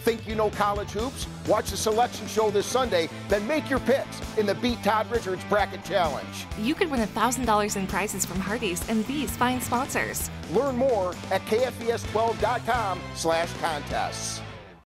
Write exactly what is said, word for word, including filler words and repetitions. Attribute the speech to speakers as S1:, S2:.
S1: Think you know college hoops? Watch the selection show this Sunday, then make your picks in the Beat Todd Richards Bracket Challenge.
S2: You could win one thousand dollars in prizes from Hardee's and these fine sponsors.
S1: Learn more at K F E S twelve dot com slash contests.